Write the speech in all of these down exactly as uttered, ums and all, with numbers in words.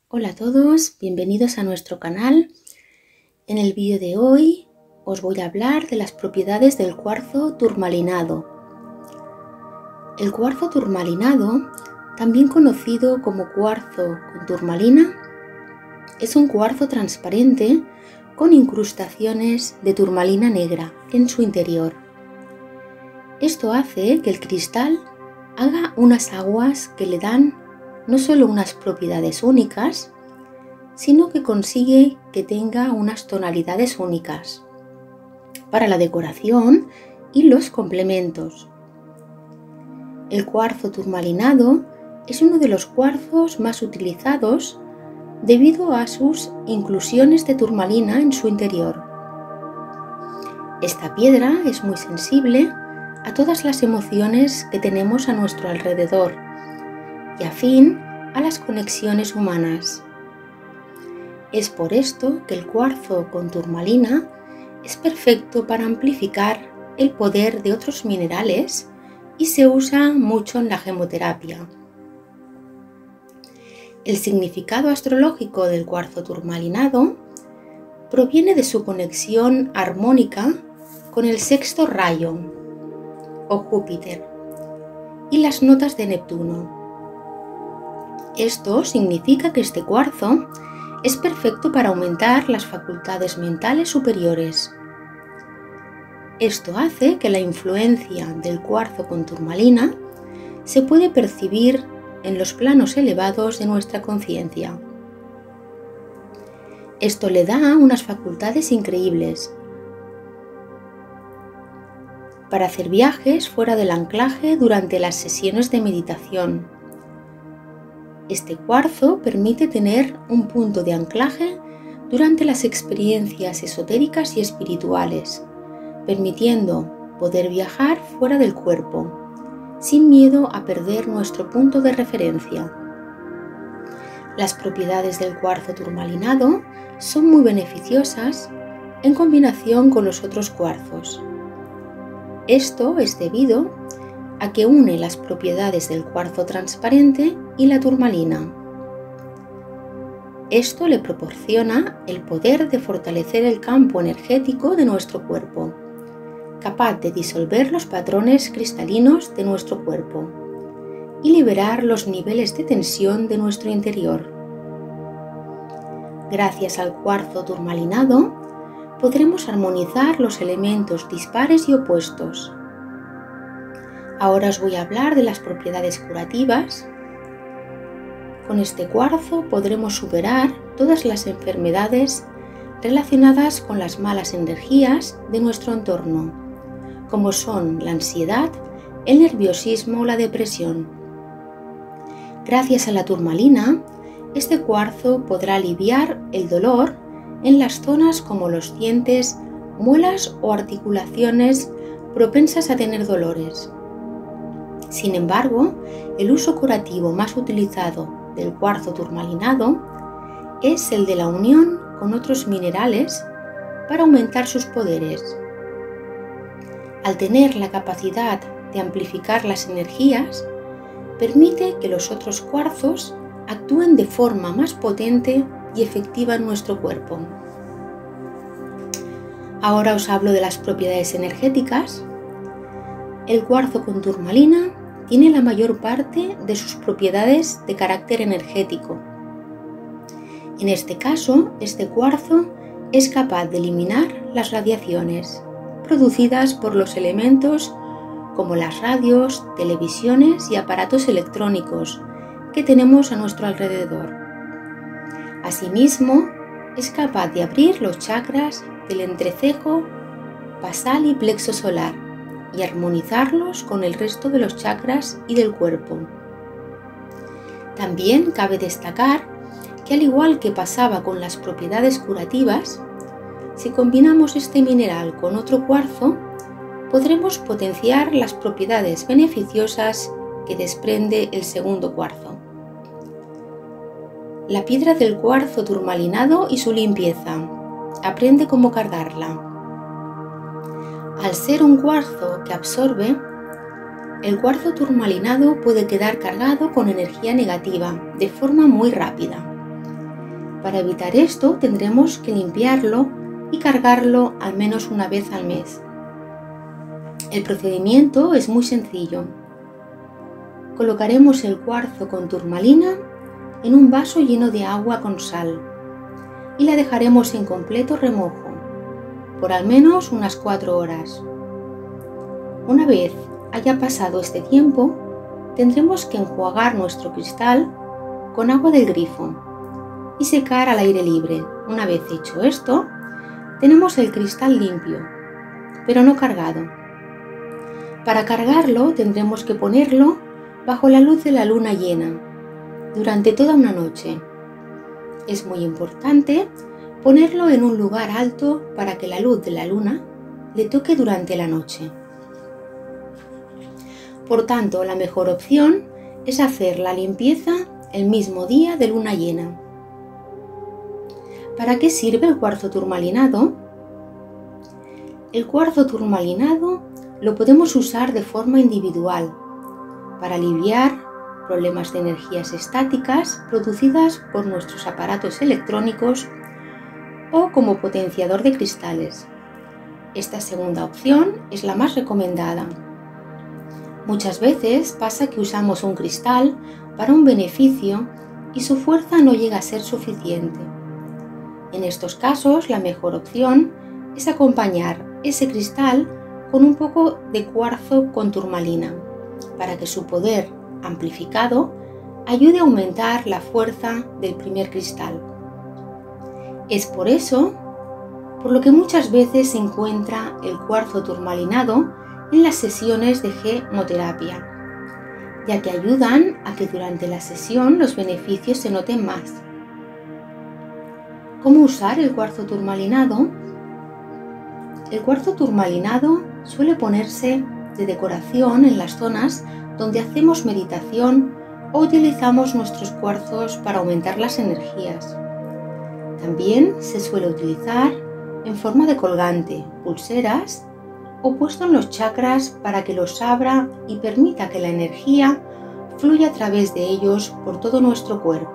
Hola a todos, bienvenidos a nuestro canal. En el vídeo de hoy os voy a hablar de las propiedades del cuarzo turmalinado. El cuarzo turmalinado, también conocido como cuarzo con turmalina, es un cuarzo transparente con incrustaciones de turmalina negra en su interior. Esto hace que el cristal haga unas aguas que le dan no solo unas propiedades únicas, sino que consigue que tenga unas tonalidades únicas para la decoración y los complementos. El cuarzo turmalinado es uno de los cuarzos más utilizados debido a sus inclusiones de turmalina en su interior. Esta piedra es muy sensible a todas las emociones que tenemos a nuestro alrededor y afín a las conexiones humanas. Es por esto que el cuarzo con turmalina es perfecto para amplificar el poder de otros minerales y se usa mucho en la gemoterapia. El significado astrológico del cuarzo turmalinado proviene de su conexión armónica con el sexto rayo o Júpiter y las notas de Neptuno. Esto significa que este cuarzo es perfecto para aumentar las facultades mentales superiores. Esto hace que la influencia del cuarzo con turmalina se puede percibir en los planos elevados de nuestra conciencia. Esto le da unas facultades increíbles para hacer viajes fuera del anclaje durante las sesiones de meditación. Este cuarzo permite tener un punto de anclaje durante las experiencias esotéricas y espirituales, permitiendo poder viajar fuera del cuerpo, sin miedo a perder nuestro punto de referencia. Las propiedades del cuarzo turmalinado son muy beneficiosas en combinación con los otros cuarzos. Esto es debido a que une las propiedades del cuarzo transparente y la turmalina. Esto le proporciona el poder de fortalecer el campo energético de nuestro cuerpo, capaz de disolver los patrones cristalinos de nuestro cuerpo y liberar los niveles de tensión de nuestro interior. Gracias al cuarzo turmalinado, podremos armonizar los elementos dispares y opuestos. Ahora os voy a hablar de las propiedades curativas. Con este cuarzo podremos superar todas las enfermedades relacionadas con las malas energías de nuestro entorno, como son la ansiedad, el nerviosismo o la depresión. Gracias a la turmalina, este cuarzo podrá aliviar el dolor en las zonas como los dientes, muelas o articulaciones propensas a tener dolores. Sin embargo, el uso curativo más utilizado del cuarzo turmalinado es el de la unión con otros minerales para aumentar sus poderes. Al tener la capacidad de amplificar las energías, permite que los otros cuarzos actúen de forma más potente y efectiva en nuestro cuerpo. Ahora os hablo de las propiedades energéticas. El cuarzo con turmalina tiene la mayor parte de sus propiedades de carácter energético. En este caso, este cuarzo es capaz de eliminar las radiaciones producidas por los elementos como las radios, televisiones y aparatos electrónicos que tenemos a nuestro alrededor. Asimismo, es capaz de abrir los chakras del entrecejo, basal y plexo solar y armonizarlos con el resto de los chakras y del cuerpo. También cabe destacar que, al igual que pasaba con las propiedades curativas, si combinamos este mineral con otro cuarzo, podremos potenciar las propiedades beneficiosas que desprende el segundo cuarzo. La piedra del cuarzo turmalinado y su limpieza. Aprende cómo cargarla. Al ser un cuarzo que absorbe, el cuarzo turmalinado puede quedar cargado con energía negativa de forma muy rápida. Para evitar esto tendremos que limpiarlo y cargarlo al menos una vez al mes. El procedimiento es muy sencillo. Colocaremos el cuarzo con turmalina en un vaso lleno de agua con sal y la dejaremos en completo remojo por al menos unas cuatro horas. Una vez haya pasado este tiempo, tendremos que enjuagar nuestro cristal con agua del grifo y secar al aire libre. Una vez hecho esto, tenemos el cristal limpio, pero no cargado. Para cargarlo tendremos que ponerlo bajo la luz de la luna llena durante toda una noche. Es muy importante ponerlo en un lugar alto para que la luz de la luna le toque durante la noche. Por tanto, la mejor opción es hacer la limpieza el mismo día de luna llena. ¿Para qué sirve el cuarzo turmalinado? El cuarzo turmalinado lo podemos usar de forma individual para aliviar problemas de energías estáticas producidas por nuestros aparatos electrónicos o como potenciador de cristales. Esta segunda opción es la más recomendada. Muchas veces pasa que usamos un cristal para un beneficio y su fuerza no llega a ser suficiente. En estos casos, la mejor opción es acompañar ese cristal con un poco de cuarzo con turmalina, para que su poder amplificado ayude a aumentar la fuerza del primer cristal. Es por eso por lo que muchas veces se encuentra el cuarzo turmalinado en las sesiones de gemoterapia, ya que ayudan a que durante la sesión los beneficios se noten más. ¿Cómo usar el cuarzo turmalinado? El cuarzo turmalinado suele ponerse de decoración en las zonas donde hacemos meditación o utilizamos nuestros cuarzos para aumentar las energías. También se suele utilizar en forma de colgante, pulseras o puesto en los chakras para que los abra y permita que la energía fluya a través de ellos por todo nuestro cuerpo.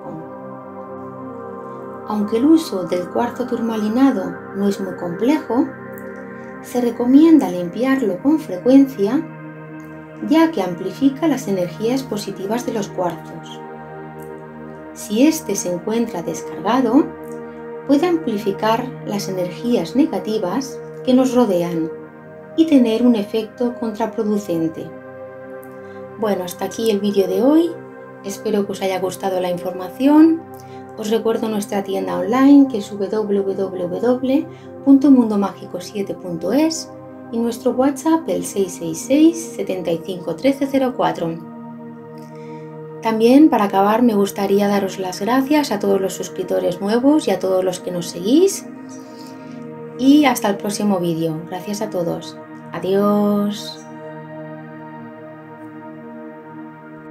Aunque el uso del cuarzo turmalinado no es muy complejo, se recomienda limpiarlo con frecuencia, ya que amplifica las energías positivas de los cuarzos. Si éste se encuentra descargado, puede amplificar las energías negativas que nos rodean y tener un efecto contraproducente. Bueno, hasta aquí el vídeo de hoy. Espero que os haya gustado la información. Os recuerdo nuestra tienda online, que es w w w punto mundo mágico siete punto es, y nuestro WhatsApp el seis seis seis, siete cinco uno tres cero cuatro. También, para acabar, me gustaría daros las gracias a todos los suscriptores nuevos y a todos los que nos seguís. Y hasta el próximo vídeo. Gracias a todos. Adiós.